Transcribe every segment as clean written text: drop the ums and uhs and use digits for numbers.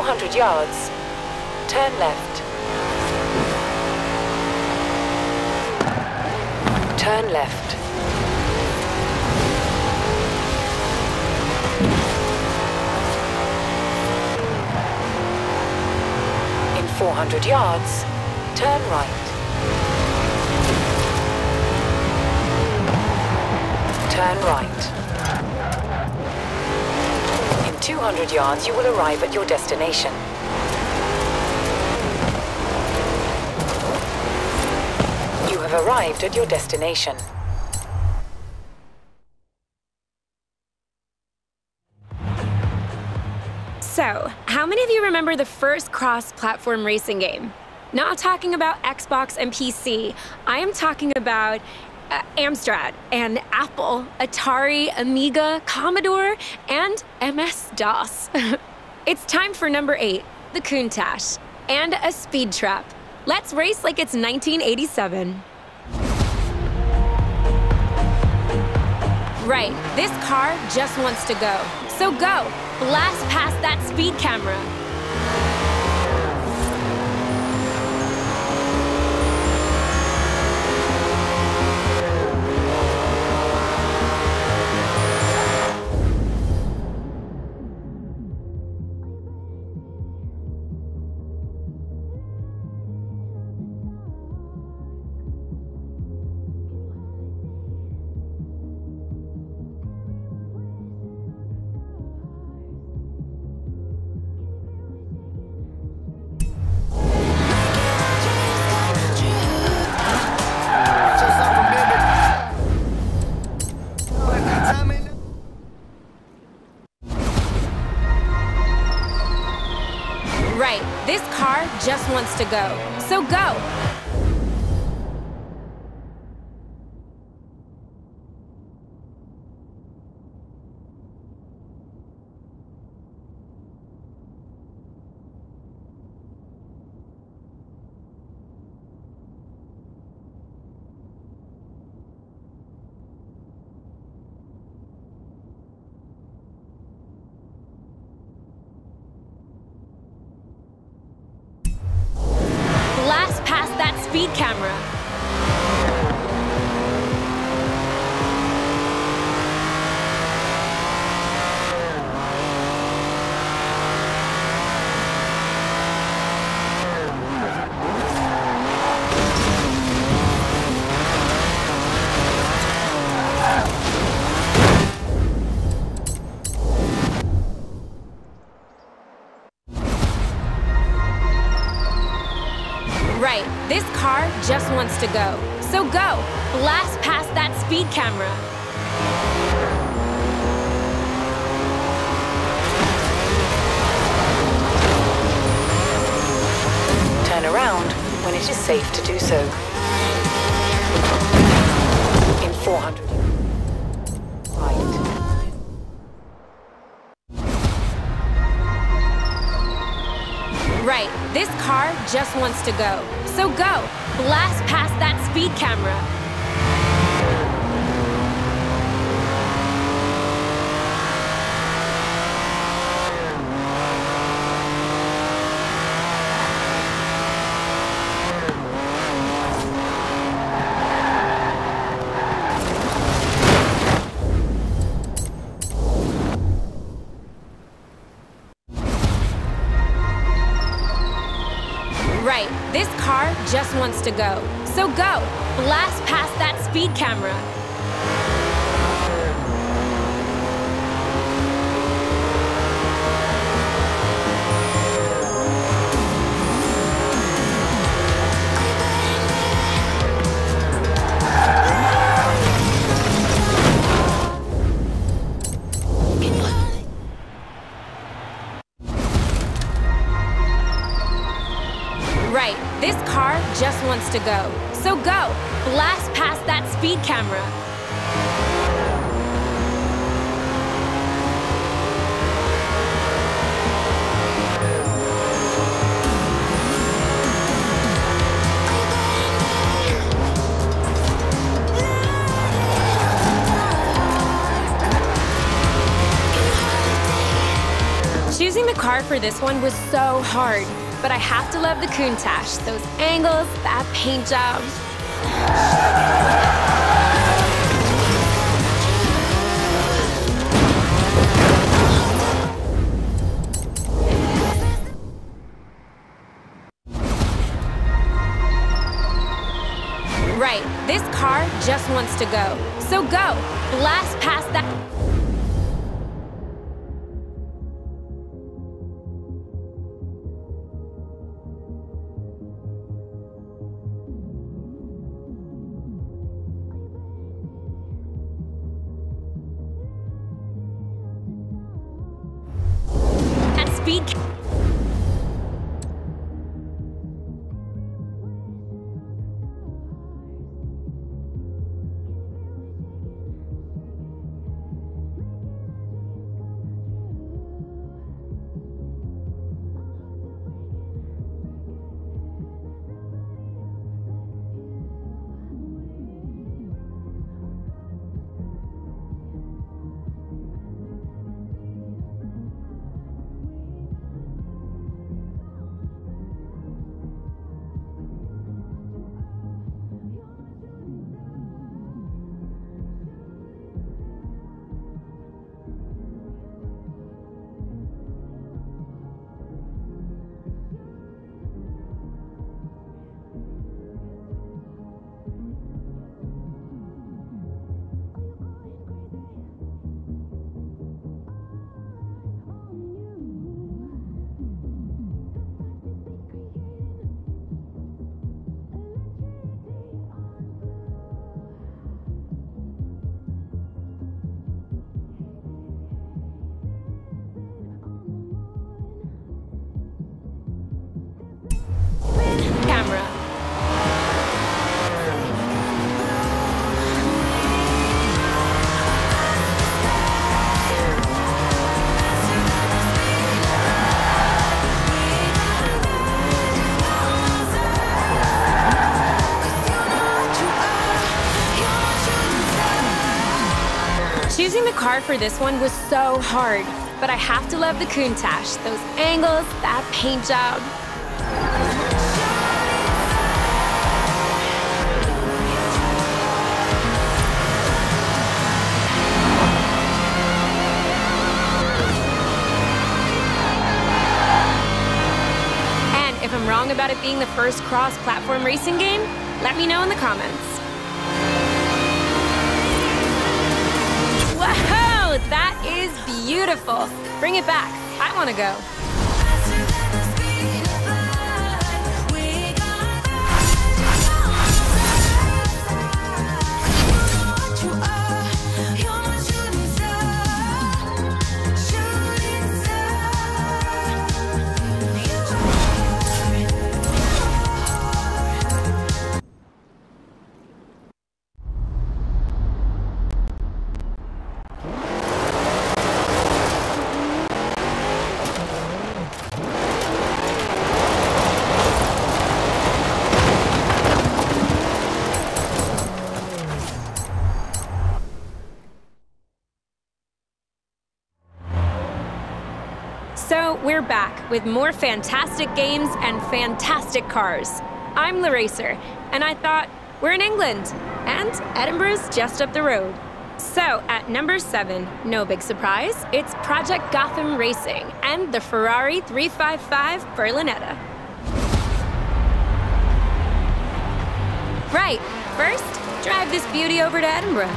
200 yards, turn left. Turn left. In 400 yards, turn right. Turn right. In 200 yards, you will arrive at your destination. You have arrived at your destination. So, how many of you remember the first cross-platform racing game? Not talking about Xbox and PC. I am talking about Amstrad and Apple, Atari, Amiga, Commodore, and MS-DOS. It's time for number 8, the Countach, and a speed trap. Let's race like it's 1987. Right, this car just wants to go. So go, blast past that speed camera. Right, this car just wants to go. So go! Blast past that speed camera. Right, this car just wants to go. So go, blast past that speed camera. Turn around when it is safe to do so. In 400. Right. Right, this car just wants to go. So go, blast past that speed camera. Right, this car just wants to go. So go, blast past that speed camera. Right, this car just wants to go. So go, blast past that speed camera. Choosing the car car for this one was so hard, but I have to love the Countach. Those angles, that paint job. Right, this car just wants to go. So go, blast past that. Speed. Choosing the car for this one was so hard, but I have to love the Countach. Those angles, that paint job. And if I'm wrong about it being the first cross-platform racing game, let me know in the comments. Whoa, that is beautiful. Bring it back. I want to go. So we're back with more fantastic games and fantastic cars. I'm La Racer, and I thought, we're in England, and Edinburgh's just up the road. So at number 7, no big surprise, it's Project Gotham Racing and the Ferrari 355 Berlinetta. Right, first, drive this beauty over to Edinburgh.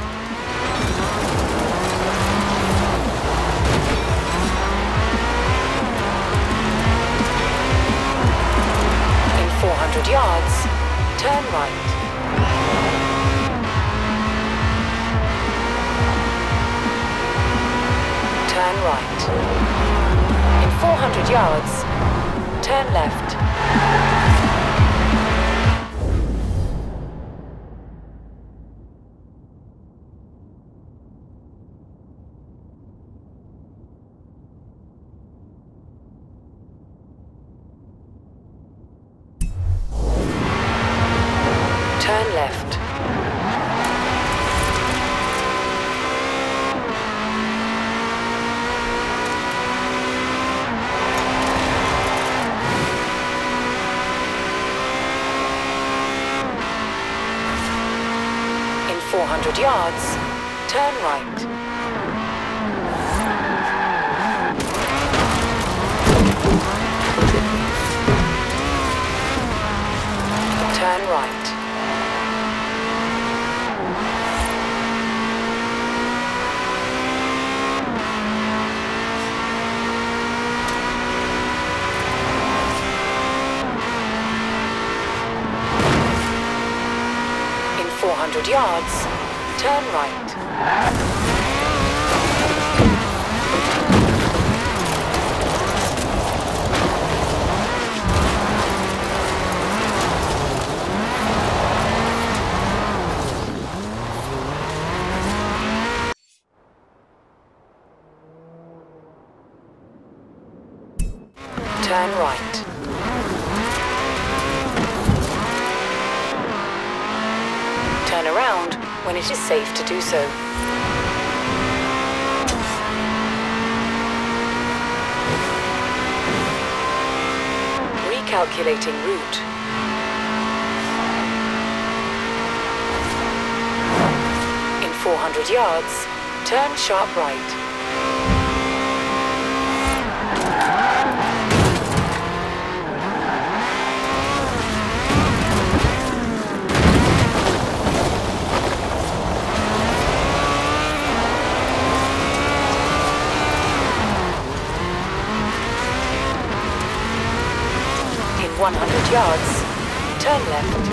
In 400 yards, turn right. Turn right. In 400 yards, turn left. Turn left. 400 yards, turn right. Turn right. In 400 yards, turn right. Turn right. Turn around when it is safe to do so. Recalculating route. In 400 yards, turn sharp right. In 100 yards, turn left.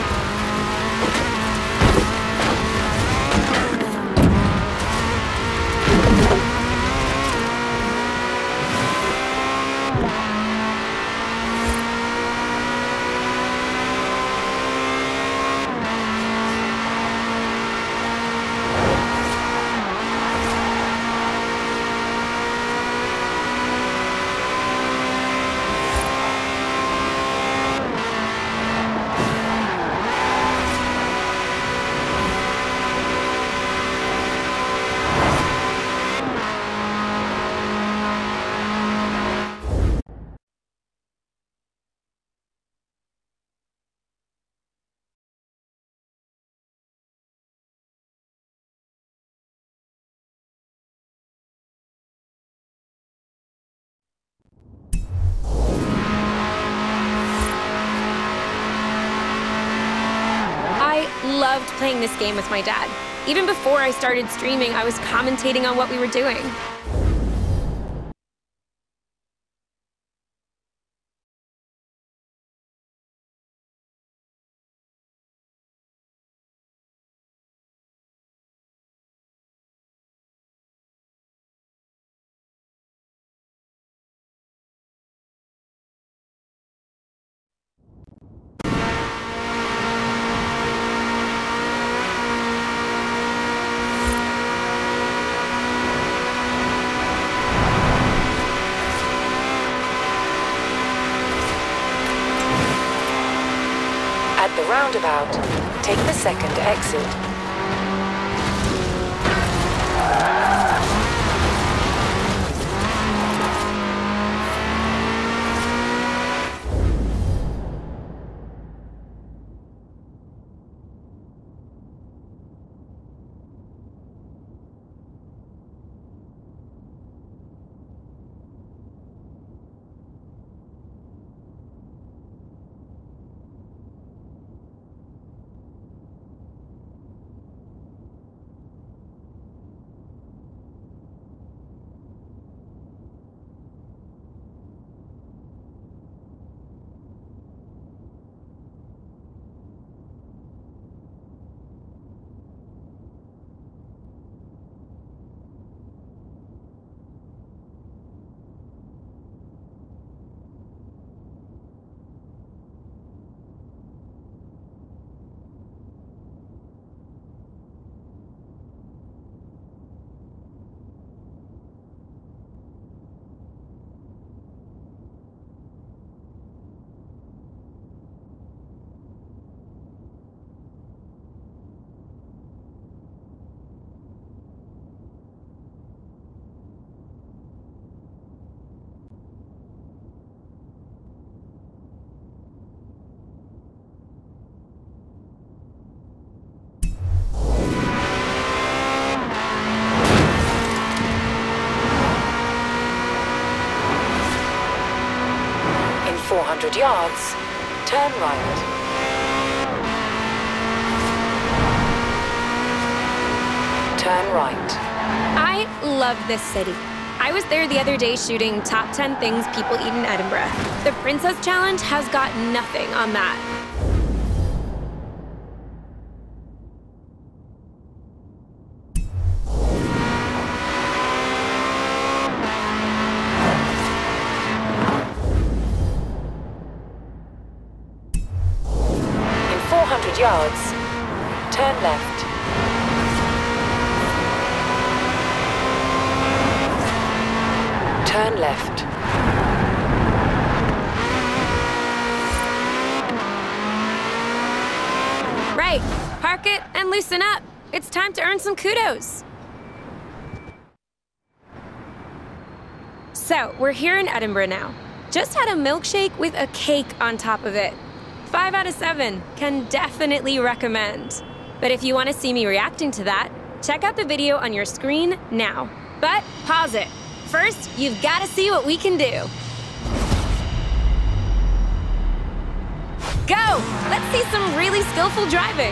I loved playing this game with my dad. Even before I started streaming, I was commentating on what we were doing. At the roundabout, take the second exit. 400 yards, turn right. Turn right. I love this city. I was there the other day shooting top 10 things people eat in Edinburgh. The Princess Challenge has got nothing on that. In 400 yards, turn left. Turn left. Right, park it and loosen up. It's time to earn some kudos. So, we're here in Edinburgh now. Just had a milkshake with a cake on top of it. 5 out of 7, can definitely recommend. But if you want to see me reacting to that, check out the video on your screen now. But pause it. First, you've got to see what we can do. Go! Let's see some really skillful driving.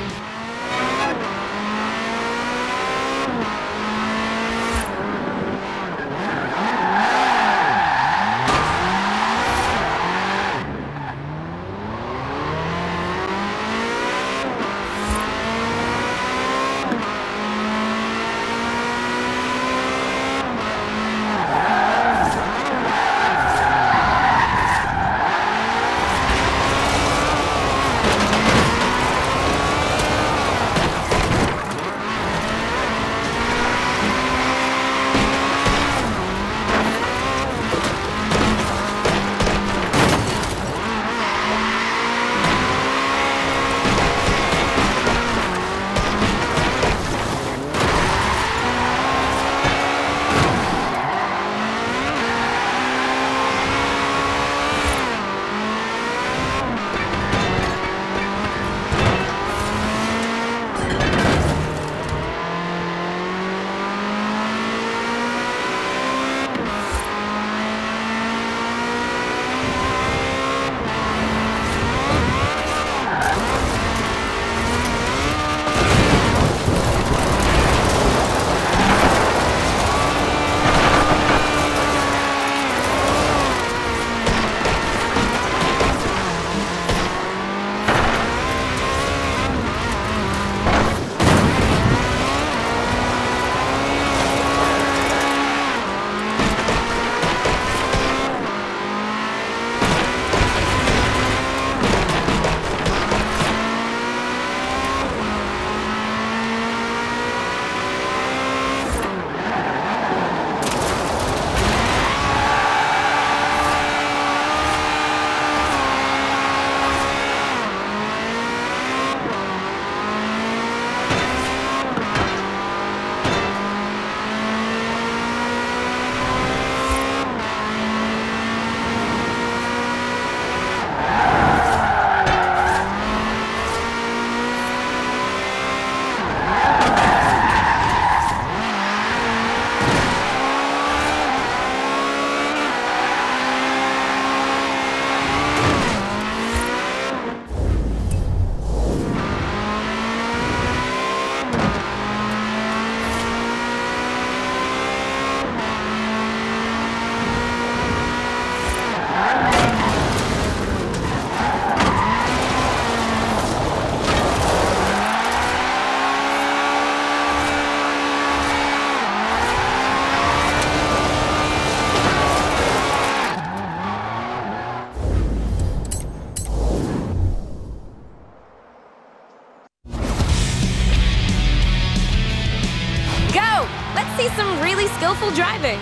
see some really skillful driving.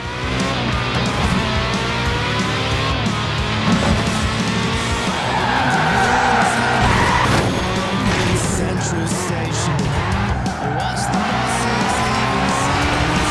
Central Station. Watch the buses leaving silence.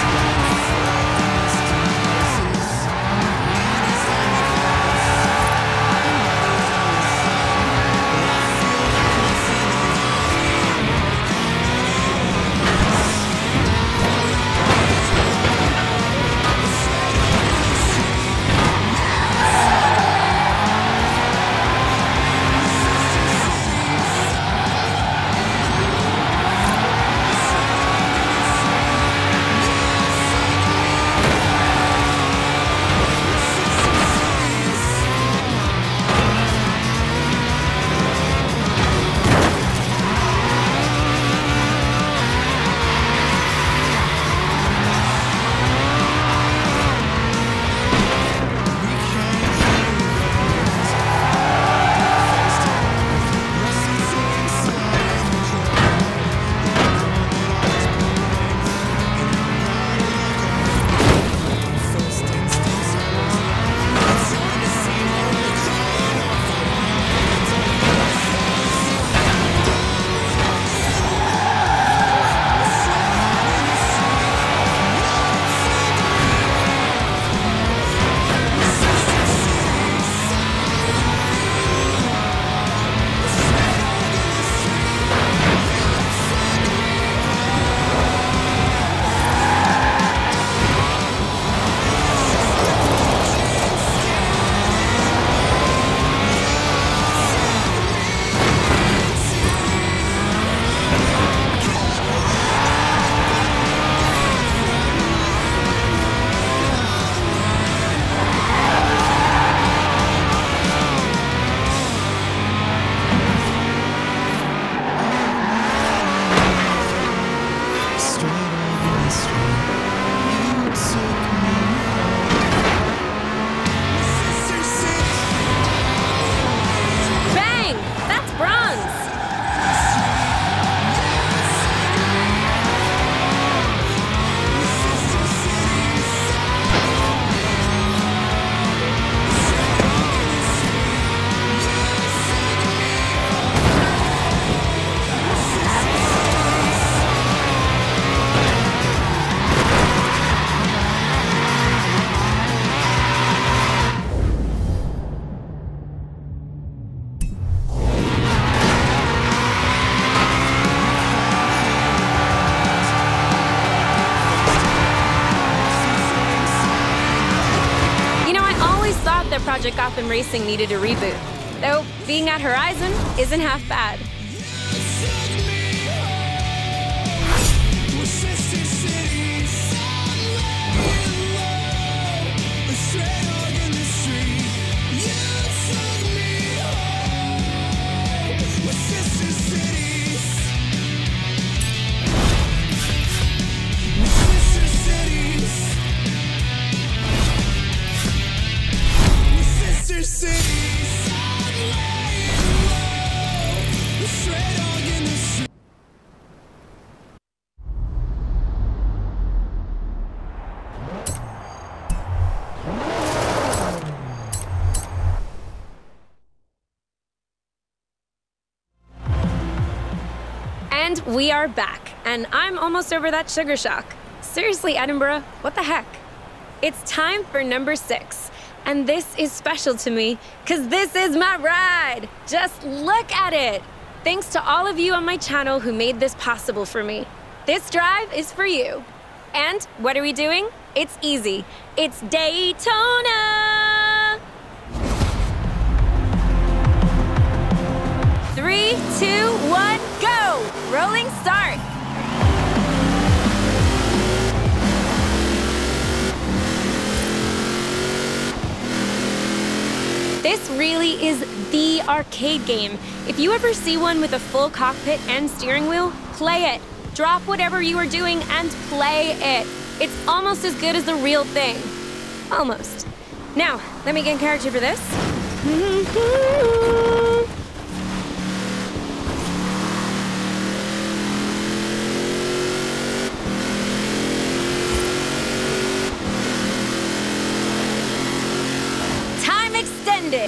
Gotham Racing needed a reboot. Though, being at Horizon isn't half bad. And we are back, and I'm almost over that sugar shock. Seriously, Edinburgh, what the heck? It's time for number 6, and this is special to me, because this is my ride! Just look at it! Thanks to all of you on my channel who made this possible for me. This drive is for you. And what are we doing? It's easy. It's Daytona! 3, 2, 1, go! Rolling start! This really is the arcade game. If you ever see one with a full cockpit and steering wheel, play it. Drop whatever you are doing and play it. It's almost as good as the real thing. Almost. Now, let me get in character for this. Time extended.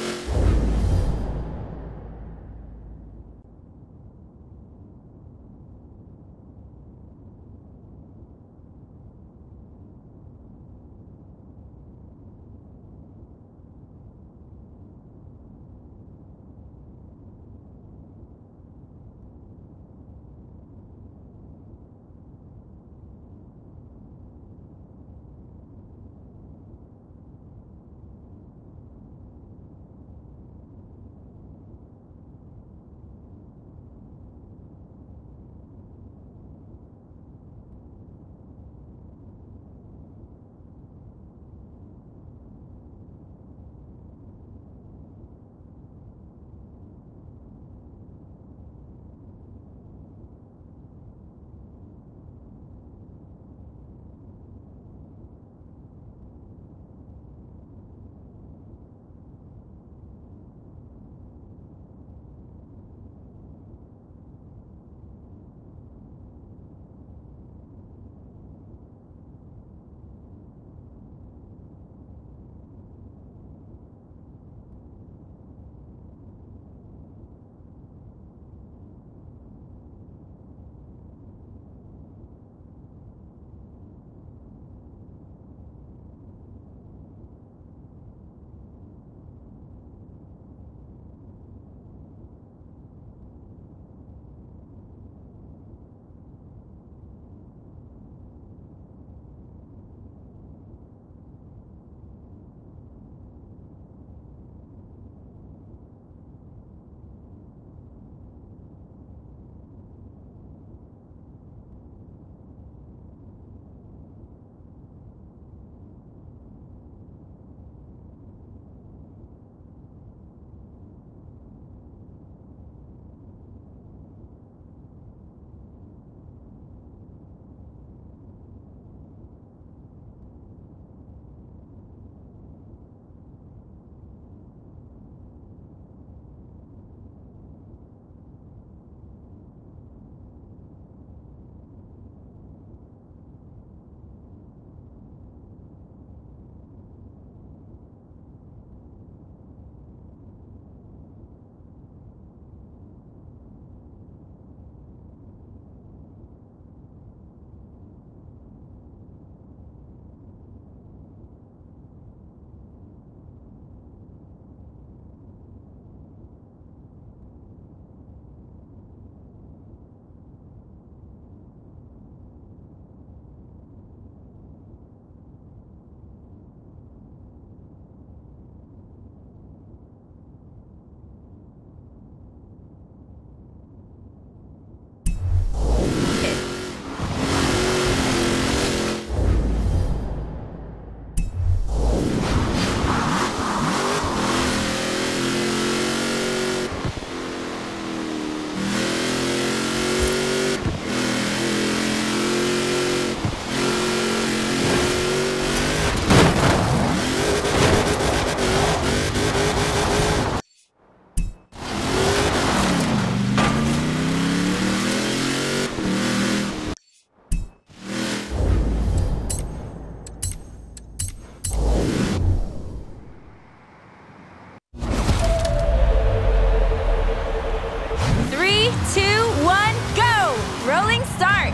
3, 2, 1, go! Rolling start.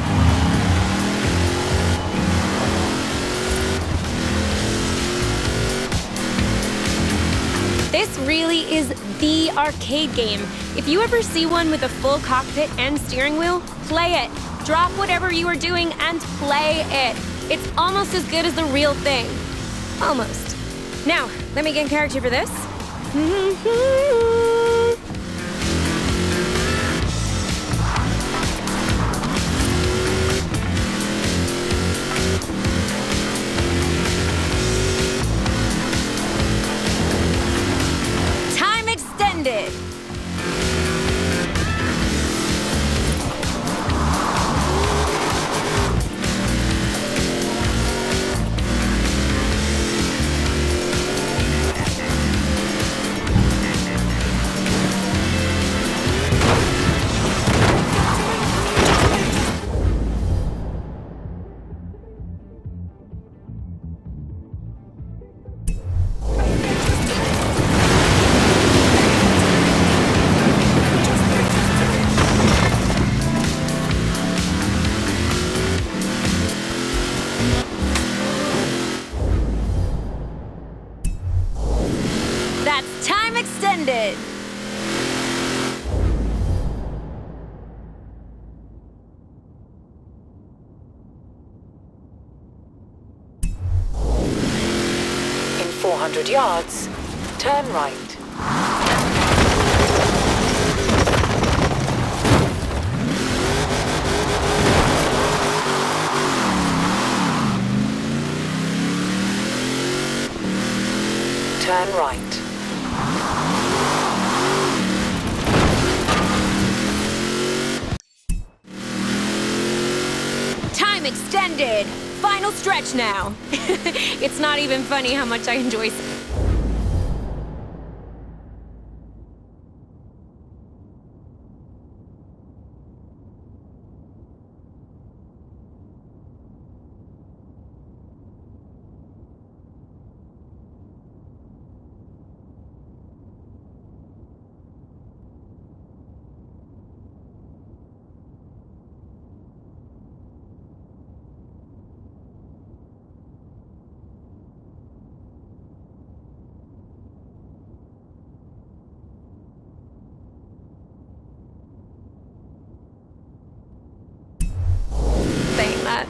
This really is the arcade game. If you ever see one with a full cockpit and steering wheel, play it. Drop whatever you are doing and play it. It's almost as good as the real thing. Almost. Now, let me get in character for this. Time extended. That's time extended. In 400 yards, turn right. Turn right. Time extended. Final stretch now. It's not even funny how much I enjoy. Saying that.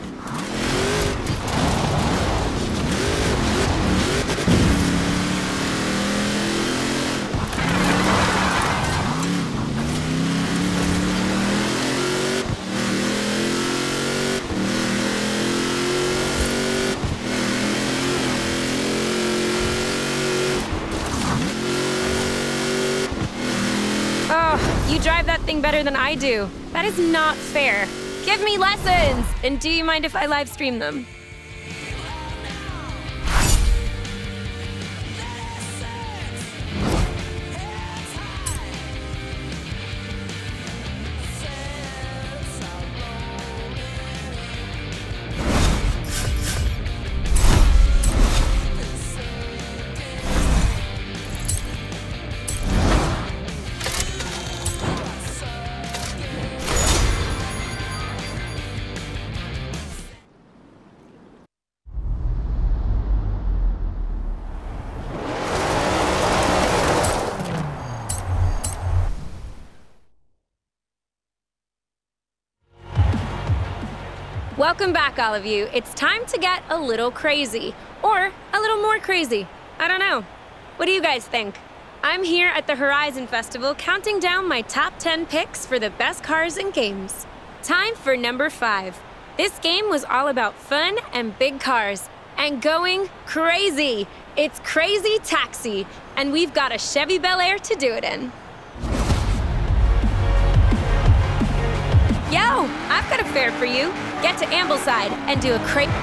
Oh, you drive that thing better than I do. That is not fair. Give me lessons! And do you mind if I live stream them? Welcome back, all of you. It's time to get a little crazy. Or a little more crazy. I don't know. What do you guys think? I'm here at the Horizon Festival counting down my top 10 picks for the best cars and games. Time for number 5. This game was all about fun and big cars. And going crazy. It's Crazy Taxi. And we've got a Chevy Bel Air to do it in. Yo, I've got a fare for you. Get to Ambleside and do a crazy...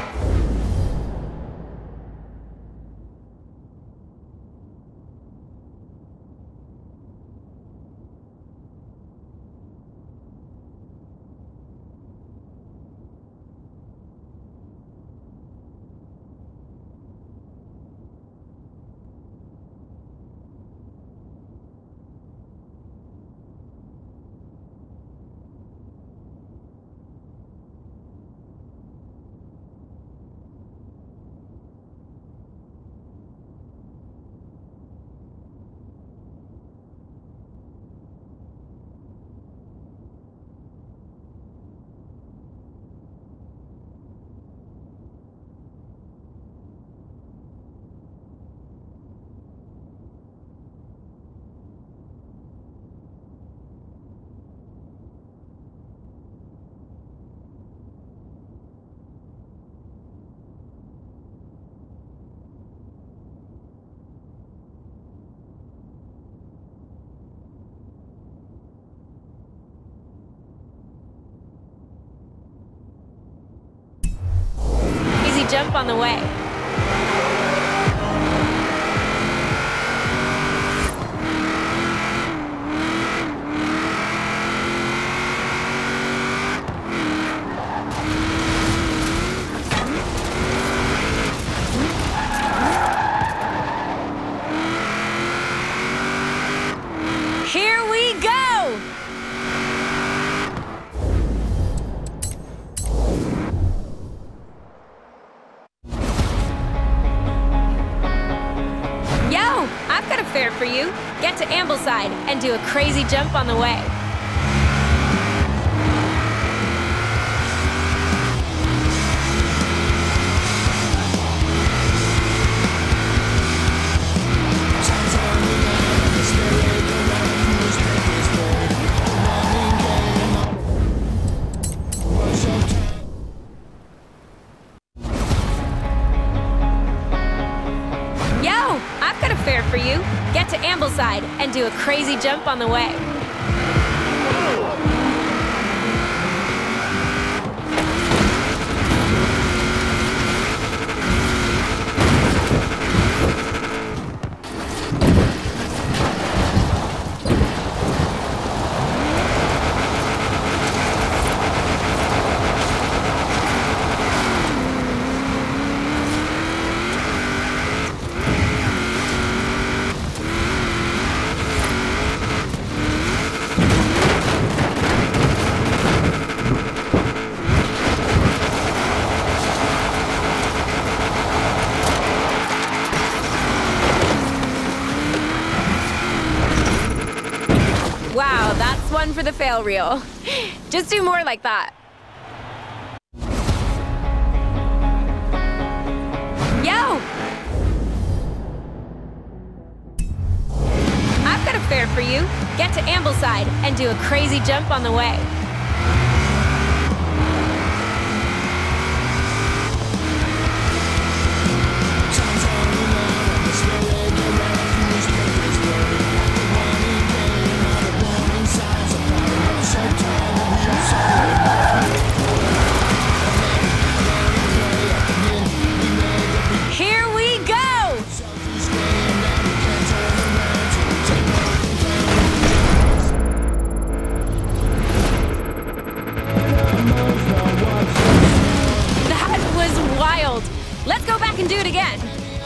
on the way. Here we go! Yo, I've got a fare for you. Get to Ambleside and do a crazy jump on the way. Yo, I've got a fare for you. Get to Ambleside and do a crazy jump on the way. Wow, that's one for the fail reel. Just do more like that. Yo! I've got a fare for you. Get to Ambleside and do a crazy jump on the way. Here we go! That was wild. Let's go back and do it again.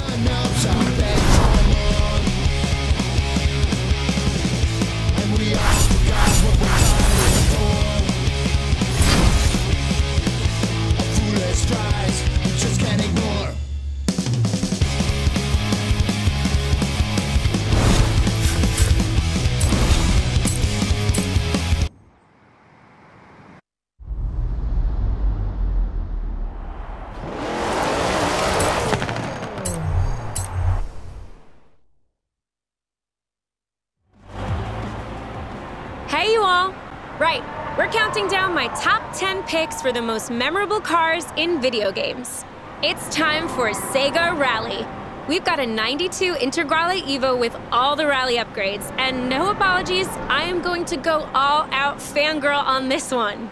Hey, you all. Right, we're counting down my top 10 picks for the most memorable cars in video games. It's time for Sega Rally. We've got a 92 Integrale Evo with all the rally upgrades, and no apologies, I am going to go all out fangirl on this one.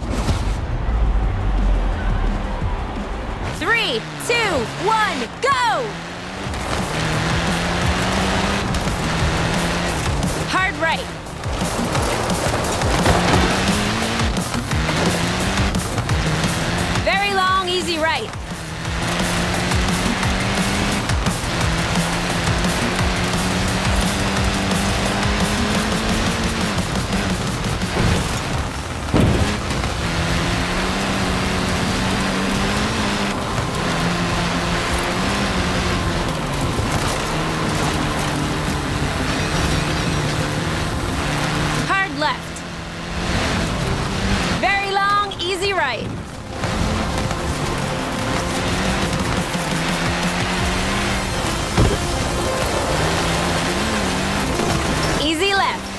3, 2, 1, go! Hard right. Very long, easy right. Hard left. Very long, easy right. Easy left.